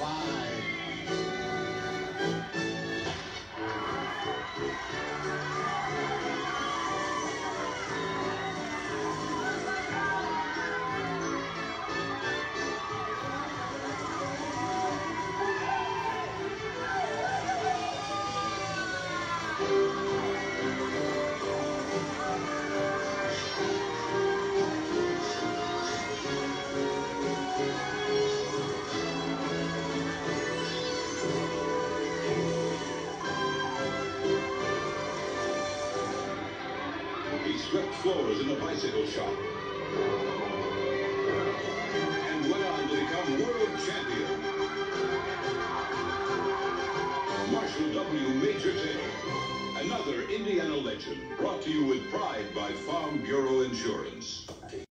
He swept floors in a bicycle shop and went on to become world champion. Marshall W. Major Taylor, another Indiana legend, brought to you with pride by Farm Bureau Insurance.